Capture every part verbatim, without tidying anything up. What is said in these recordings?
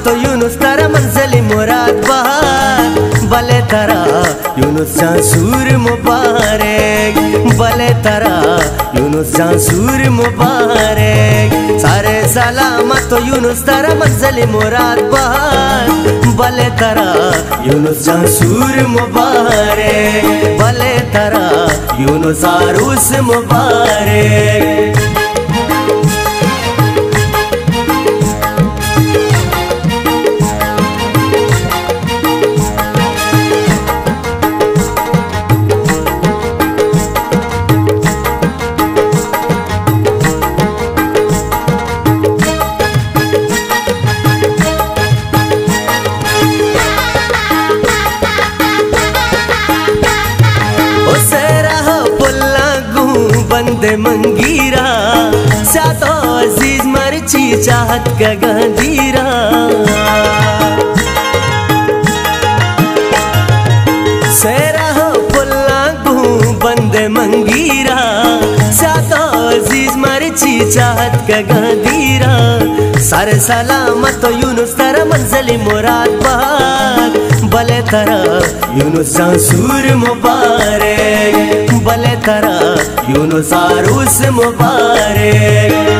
मत यूनुस तारा मंजिल मुराद बहार भले तारा यूनुस जासूर मुबारक भले तारा यूनुस जासूर मुबारक सारे सलामत यूनुस तारा मंजिल मुराद बहार भले तारा यूनुस जासूर मुबारक भले तारा यूनुस आरूस मुबारक। बंदे मंगीरा सातो अजीज मरची चाहत का गंदीरा सेरा हो पुल्ला गू बंदे मंगीरा सातो अजीज मरची चाहत का गंदीरा सर सलामत यूनुस तारा मंजिल मुराद बहार भले तारा यूनुस जासूर मुबारक भले तारा यूनुस आरूस मुबारक।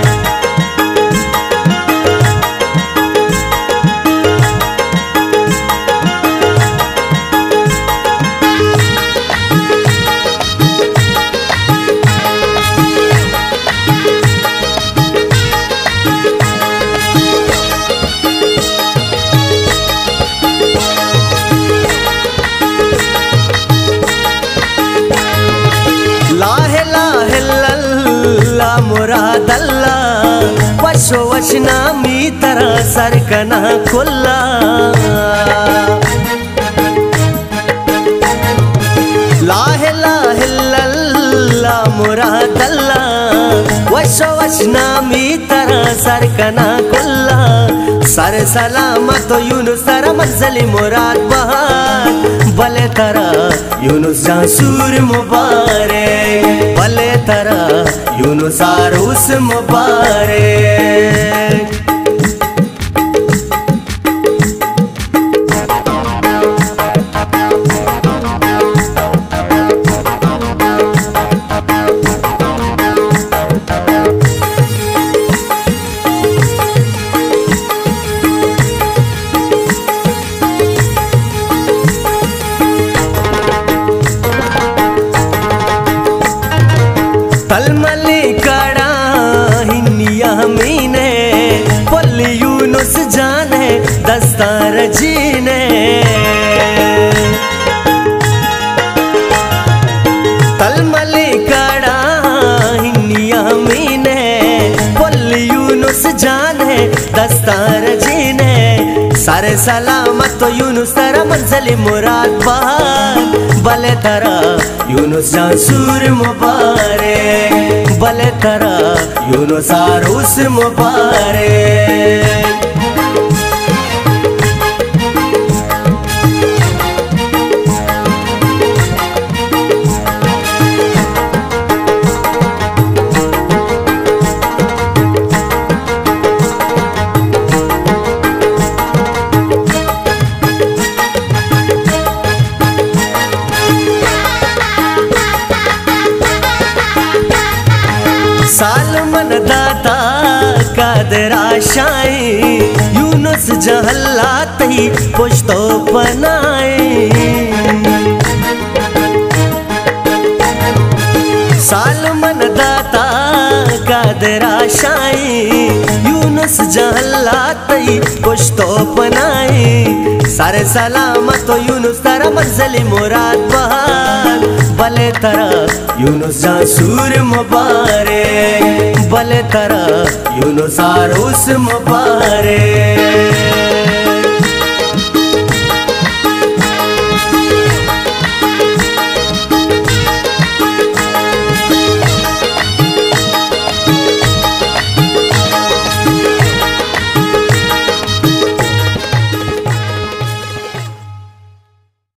मुराद अल्लाह वशो वशना मी तरा सरकना खुल्ला लाहे लाहे लल्ला मुराद अल्लाह वशो वशना मी तरा सरकना खुल्ला सर सलामत यूनुस तारा मंजिल मुराद बहार भले तारा यूनुस जासूर मुबारक भले तारा यूनुस आरूस मुबारक। तलमली कड़ा हिन्निया मीने पल्ली यूनुस जाने दस्तार जीने तलमली कड़ा हिन्निया मीने पल्ली यूनुस जाने दस्तार जीने सारे सलामत यूनुस तारा मंजिल मुराद बहार भले तारा यूनुस जासूर मुबारक भले तारा यूनुस आरूस मुबारक। सालमन दाता कादर आशाएं यूनुस जहल्लात ही पुश्तो बनाए सालमन दाता कादर आशाएं यूनुस जहल्लात ही पुश्तो बनाए सारे सलामत यूनुस तारा मंजिल मुराद बहार भले तारा यूनुस जासूर मुबारक भले तारा यूनुस आरूस मुबारक।